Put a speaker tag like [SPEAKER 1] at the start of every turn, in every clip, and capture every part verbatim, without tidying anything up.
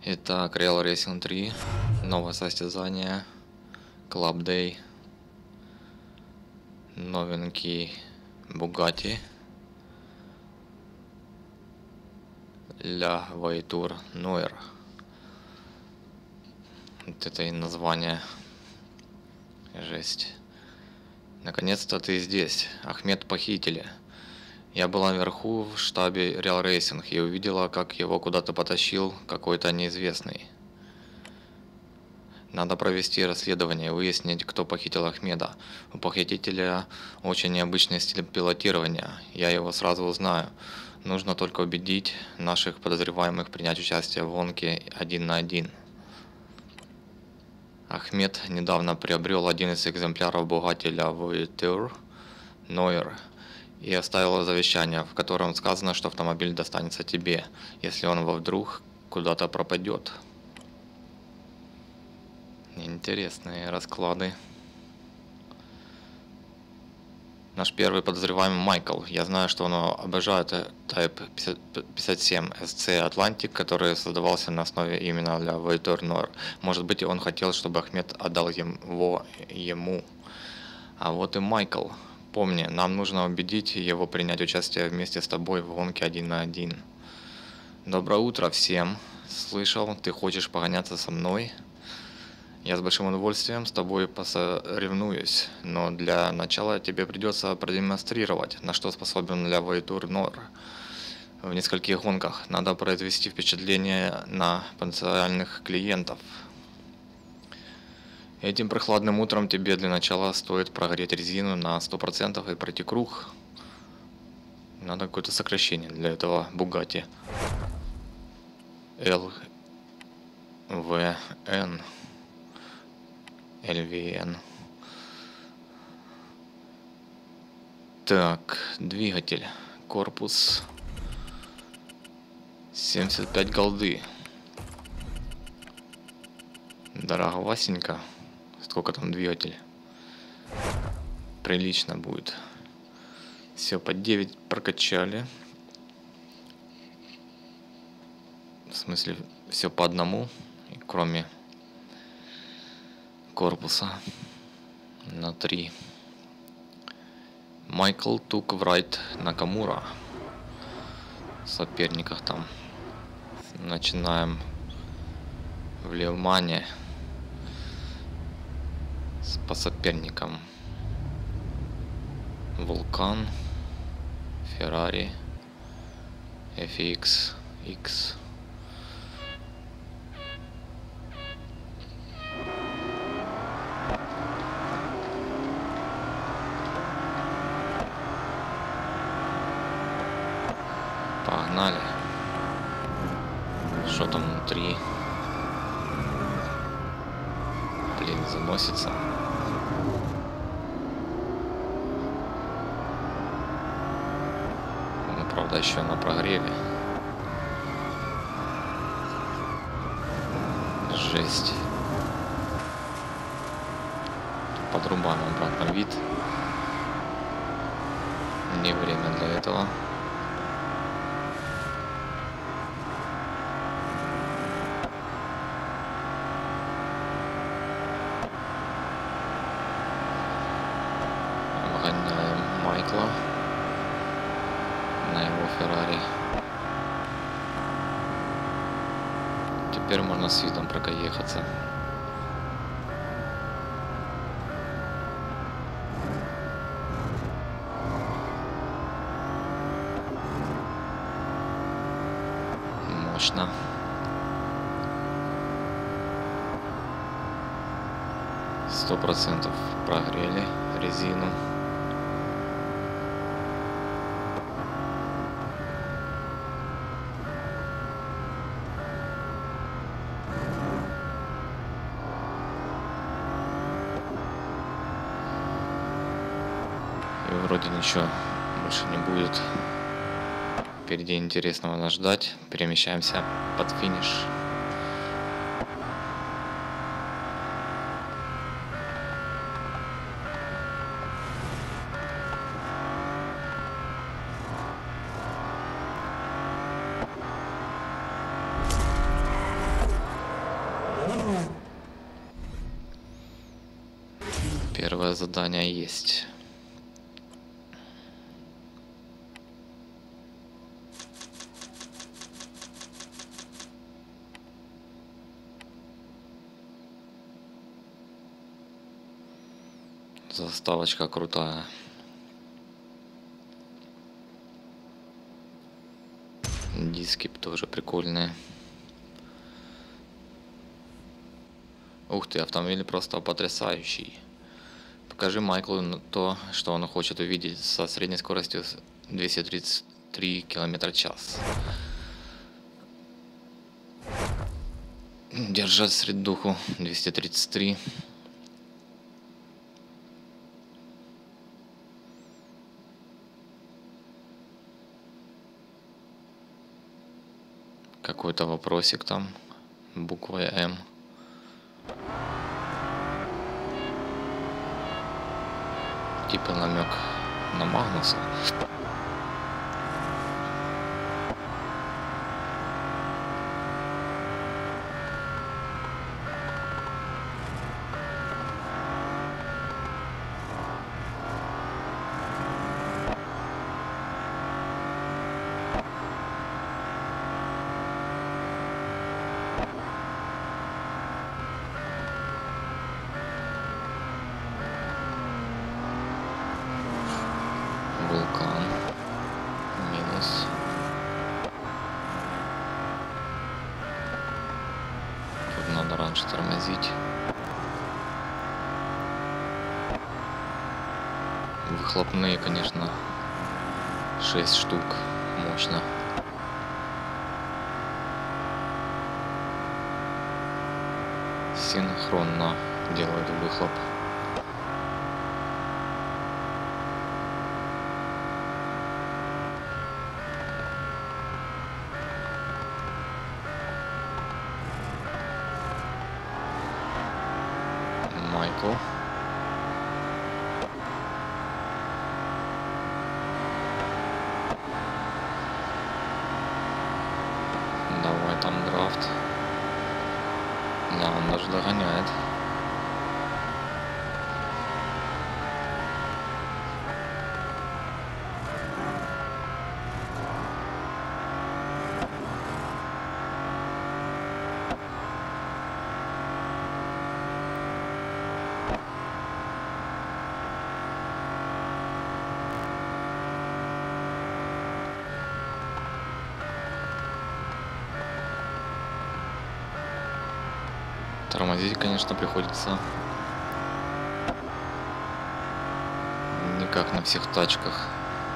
[SPEAKER 1] Итак, Real Racing три, новое состязание, Club Day, новенький Bugatti, La Voiture Noire. Вот это и название. Жесть. Наконец-то ты здесь. Ахмед похитили. Я была наверху в штабе Real Racing и увидела, как его куда-то потащил какой-то неизвестный. Надо провести расследование, выяснить, кто похитил Ахмеда. У похитителя очень необычный стиль пилотирования. Я его сразу узнаю. Нужно только убедить наших подозреваемых принять участие в гонке один на один. Ахмед недавно приобрел один из экземпляров Bugatti La Voiture Noire и оставил завещание, в котором сказано, что автомобиль достанется тебе, если он вдруг куда-то пропадет. Интересные расклады. Наш первый подозреваемый Майкл. Я знаю, что он обожает Type пятьдесят семь эс си Atlantic, который создавался на основе именно для Voiture Noire. Может быть, он хотел, чтобы Ахмед отдал его ему. А вот и Майкл. Помни, нам нужно убедить его принять участие вместе с тобой в гонке один на один. Доброе утро всем. Слышал, ты хочешь погоняться со мной? Я с большим удовольствием с тобой посоревнуюсь, но для начала тебе придется продемонстрировать, на что способен La Voiture Noire. В нескольких гонках надо произвести впечатление на потенциальных клиентов. Этим прохладным утром тебе для начала стоит прогреть резину на сто процентов и пройти круг. Надо какое-то сокращение для этого Bugatti. эл ви эн. эл ви эн. Так, двигатель, корпус, семьдесят пять голды. Дороговасенько. Сколько там двигатель? Прилично будет. Все, по девять прокачали. В смысле, все по одному, кроме корпуса на три. Майкл тук в райд Накамура. В соперниках там. Начинаем в Левмане по соперникам. Вулкан, Феррари, эф икс икс. Погнали. Что там внутри? Блин, заносится. Ну, правда, еще на прогреве. Жесть. Подрубаем обратно вид. Не время для этого. Майкла на его Феррари. Теперь можно с видом прокоехаться. Мощно. Сто процентов прогрели резину. Вроде ничего больше не будет. Впереди интересного нас ждать. Перемещаемся под финиш. Первое задание есть. Заставочка крутая. Диски тоже прикольные. Ух ты, автомобиль просто потрясающий. Покажи Майклу то, что он хочет увидеть со средней скоростью двести тридцать три километра в час. Держать средуху двести тридцать три. Какой-то вопросик там буквой М. Типа намек на Магнуса. Вулкан. Минус. Тут надо раньше тормозить. Выхлопные, конечно, шесть штук. Мощно. Синхронно делают выхлоп. Майкл. Давай там драфт. Да, он даже догоняет. Тормозить, конечно, приходится не как на всех тачках.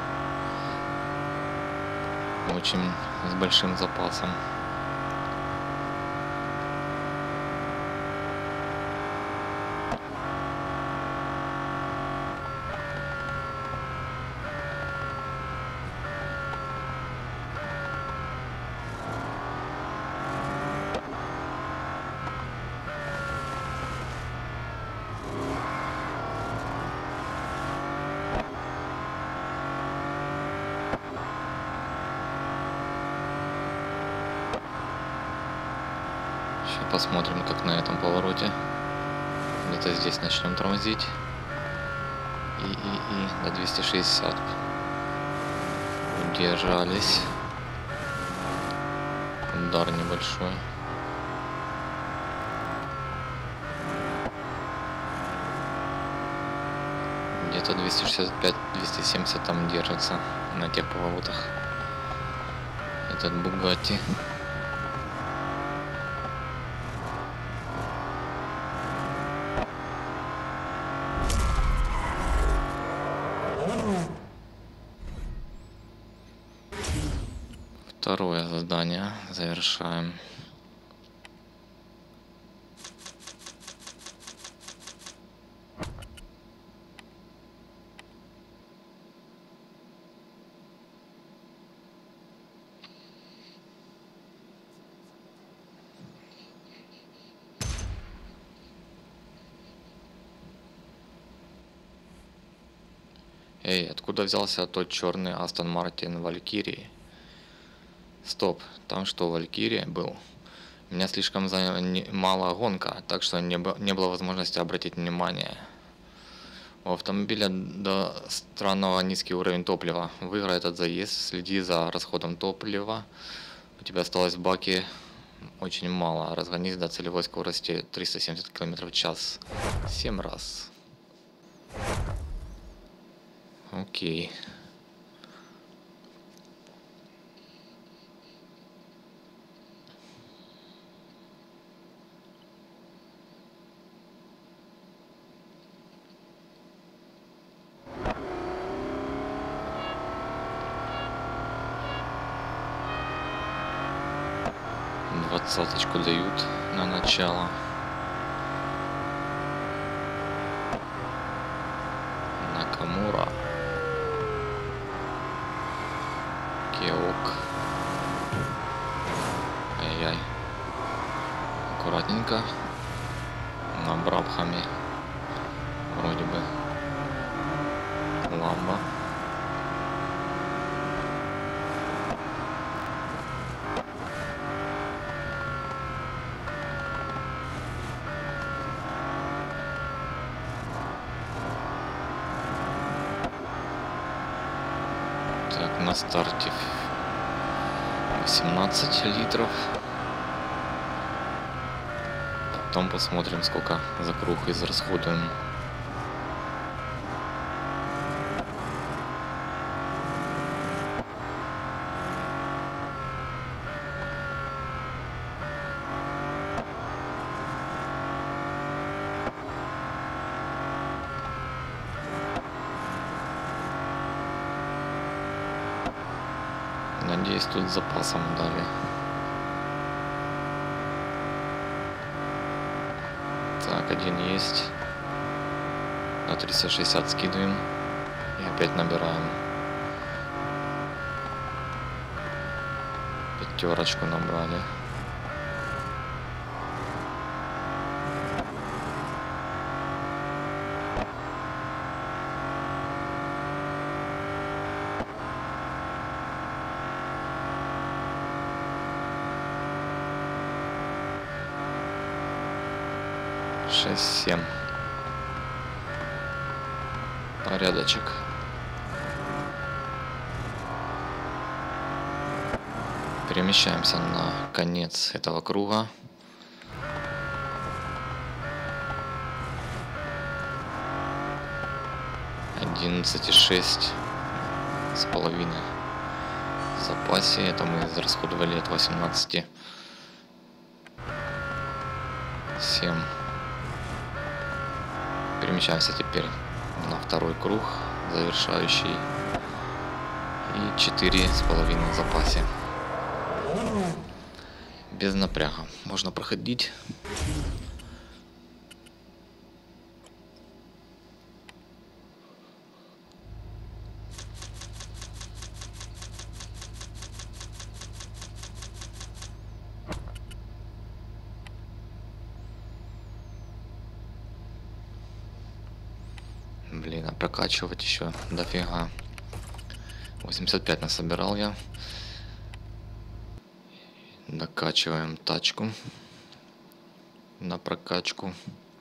[SPEAKER 1] Очень с большим запасом. Посмотрим, как на этом повороте. Где-то здесь начнем тормозить. И, и, и до двести шестьдесят. Удержались. Удар небольшой. Где-то двести шестьдесят пять — двести семьдесят там держится на тех поворотах. Этот Бугатти. Второе задание завершаем. Эй, откуда взялся тот черный Астон Мартин Валькирии? Стоп, там что, Валькирия был? У меня слишком заняла мало гонка, так что не, не было возможности обратить внимание. У автомобиля до странного низкий уровень топлива. Выиграй этот заезд, следи за расходом топлива. У тебя осталось в баке очень мало. Разгонись до целевой скорости триста семьдесят километров в час. семь раз. Окей. Двадцаточку дают на начало. Накамура. Кеок. Ай-яй. Аккуратненько. На Брабхаме. Вроде бы. Ламба. Так, на старте восемнадцать литров. Потом посмотрим, сколько за круг израсходуем. Надеюсь, тут с запасом дали. Так, один есть. На триста шестьдесят скидываем. И опять набираем. Пятерочку набрали. шесть семь. Порядочек. Перемещаемся на конец этого круга. одиннадцать и шесть с половиной в запасе. Это мы израсходовали от восемнадцати. семь. Перемещаемся теперь на второй круг, завершающий. И четыре с половиной в запасе. Без напряга. Можно проходить. Блин, а прокачивать еще дофига. восемьдесят пять насобирал я. Докачиваем тачку на прокачку.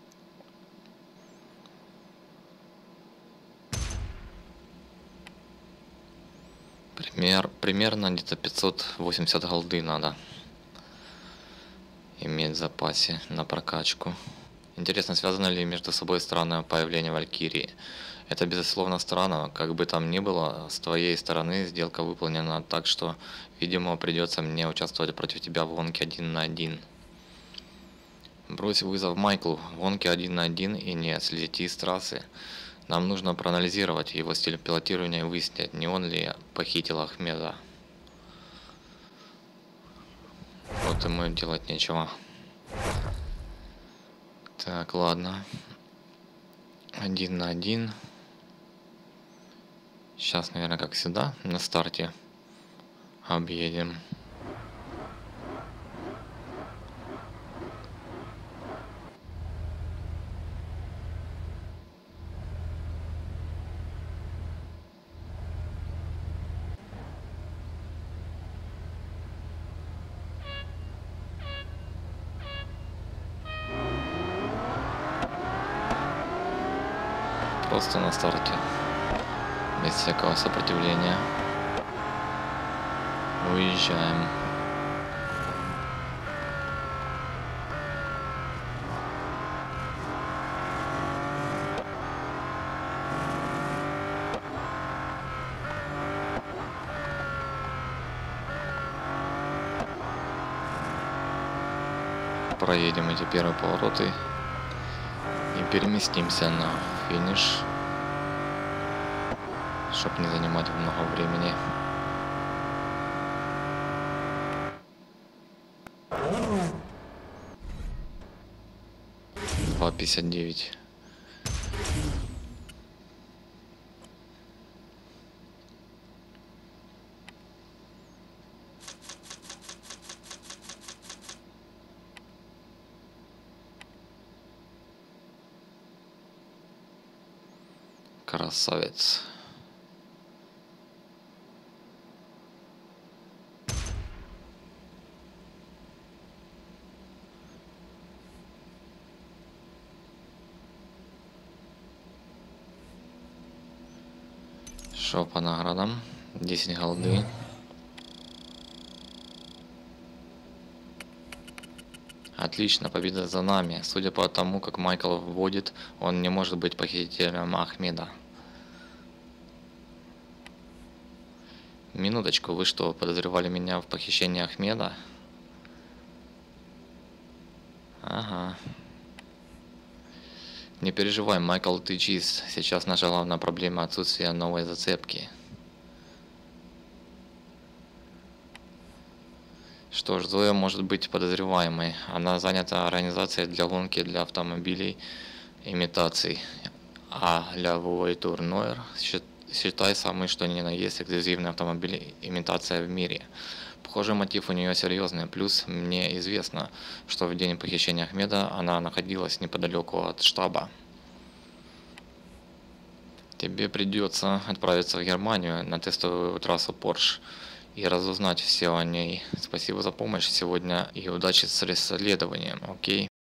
[SPEAKER 1] Пример, примерно где-то пятьсот восемьдесят голды надо иметь в запасе на прокачку. Интересно, связано ли между собой странное появление Валькирии? Это безусловно странно, как бы там ни было, с твоей стороны сделка выполнена так, что, видимо, придется мне участвовать против тебя в гонке один на один. Брось вызов Майклу в гонке один на один и не слезти с трассы. Нам нужно проанализировать его стиль пилотирования и выяснить, не он ли похитил Ахмеда. Вот ему делать нечего. Так, ладно. Один на один. Сейчас, наверное, как сюда, на старте объедем. Просто на старте. Без всякого сопротивления. Уезжаем. Проедем эти первые повороты и переместимся на финиш, чтобы не занимать много времени. два пятьдесят девять. Красавец. Шо по наградам? десять голды. Отлично, победа за нами. Судя по тому, как Майкл вводит, он не может быть похитителем Ахмеда. Минуточку, вы что, подозревали меня в похищении Ахмеда? Ага. Не переживай, Майкл, ты чист. Сейчас наша главная проблема — отсутствие новой зацепки. Что ж, Зоя может быть подозреваемой. Она занята организацией для гонки для автомобилей имитаций. А для Voiture Noir, считай, самый что ни на есть эксклюзивный автомобиль имитация в мире. Похоже, мотив у нее серьезный. Плюс мне известно, что в день похищения Ахмеда она находилась неподалеку от штаба. Тебе придется отправиться в Германию на тестовую трассу Porsche и разузнать все о ней. Спасибо за помощь сегодня и удачи с расследованием, окей?